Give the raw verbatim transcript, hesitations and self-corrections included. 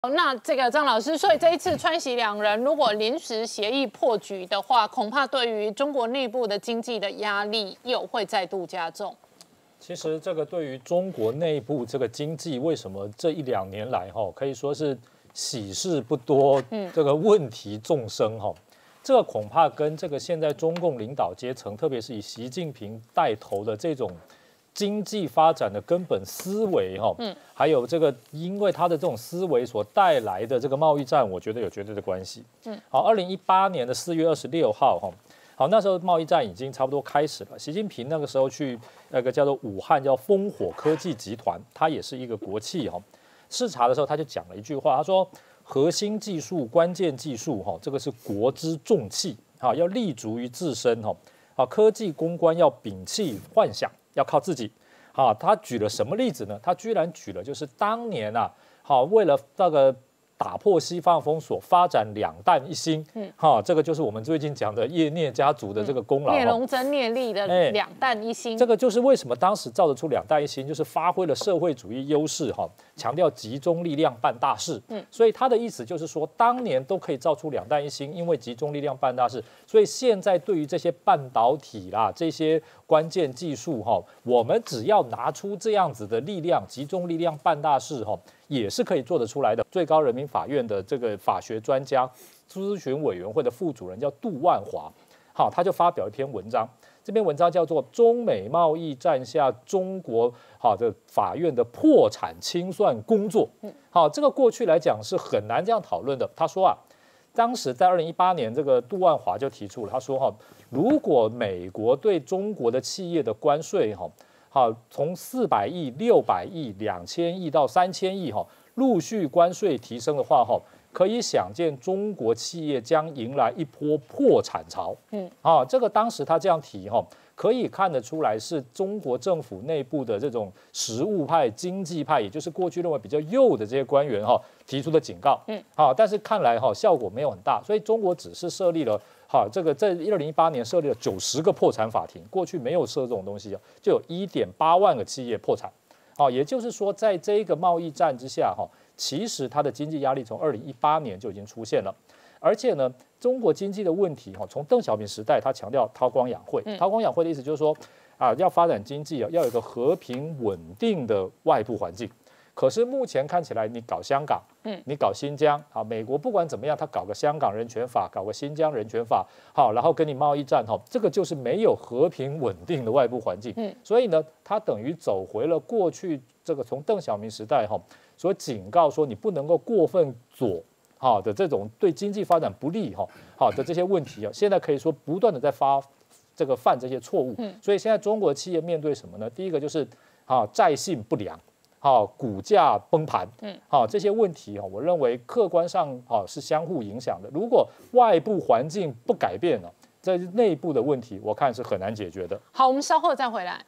那这个张老师，所以这一次川习两人如果临时协议破局的话，恐怕对于中国内部的经济的压力又会再度加重。 其实这个对于中国内部这个经济，为什么这一两年来哈，可以说是喜事不多，这个问题纵生哈。这个恐怕跟这个现在中共领导阶层，特别是以习近平带头的这种经济发展的根本思维哈，嗯，还有这个因为他的这种思维所带来的这个贸易战，我觉得有绝对的关系。嗯，好，二零一八年的四月二十六号哈，好，那时候贸易战已经差不多开始了。习近平那个时候去那个叫做武汉叫烽火科技集团，它也是一个国企哈，视察的时候他就讲了一句话，他说核心技术、关键技术哈，这个是国之重器哈，要立足于自身哈，啊，科技攻关要摒弃幻想。要靠自己，好，他举了什么例子呢？他居然举了就是当年啊，好，为了那个打破西方封锁，发展两弹一星，嗯，好，这个就是我们最近讲的叶聂家族的这个功劳， 聂荣臻、聂力的两弹一星， 这个就是为什么当时造得出两弹一星，就是发挥了社会主义优势哈，强调集中力量办大事，嗯，所以他的意思就是说，当年都可以造出两弹一星，因为集中力量办大事，所以现在对于这些半导体啦这些关键技术哈，我们只要拿出这样子的力量，集中力量办大事哈，也是可以做得出来的。最高人民法院的这个法学专家、咨询委员会的副主任叫杜万华，好，他就发表一篇文章，这篇文章叫做《中美贸易战下中国好的法院的破产清算工作》。好，这个过去来讲是很难这样讨论的。他说啊，当时在二零一八年，这个杜万华就提出了，他说哈，如果美国对中国的企业的关税哈，好，从四百亿、六百亿、两千亿到三千亿哈，陆续关税提升的话哈，可以想见中国企业将迎来一波破产潮。嗯，啊，这个当时他这样提哈，可以看得出来是中国政府内部的这种实务派、经济派，也就是过去认为比较右的这些官员哈提出的警告。嗯，好，但是看来哈效果没有很大，所以中国只是设立了。好，这个在二零一八年设立了九十个破产法庭，过去没有设这种东西，就有一点八万个企业破产。好，也就是说，在这一个贸易战之下，哈，其实它的经济压力从二零一八年就已经出现了。而且呢，中国经济的问题，哈，从邓小平时代，他强调韬光养晦。韬光养晦的意思就是说，啊，要发展经济啊，要有一个和平稳定的外部环境。可是目前看起来，你搞香港，嗯，你搞新疆，啊，美国不管怎么样，他搞个香港人权法，搞个新疆人权法，好，然后跟你贸易战，哈，这个就是没有和平稳定的外部环境，嗯，所以呢，他等于走回了过去这个从邓小平时代，哈，所警告说你不能够过分左，好的这种对经济发展不利，哈，好的这些问题啊，现在可以说不断的在发这个犯这些错误，嗯，所以现在中国企业面对什么呢？第一个就是啊债信不良。好，股价崩盘，嗯，好，这些问题哈，我认为客观上啊是相互影响的。如果外部环境不改变了，在内部的问题，我看是很难解决的。 好，我们稍后再回来。